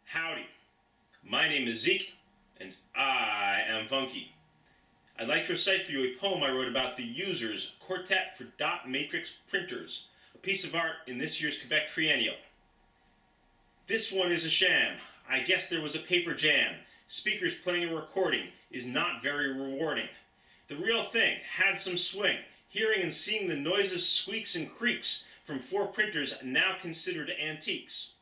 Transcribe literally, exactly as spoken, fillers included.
Howdy, my name is Zeke, and I am funky. I'd like to recite for you a poem I wrote about the users Quartet for dot matrix printers, a piece of art in this year's Quebec Triennial. This one is a sham. I guess there was a paper jam. Speakers playing a recording is not very rewarding. The real thing had some swing, hearing and seeing the noises, squeaks, and creaks from four printers now considered antiques.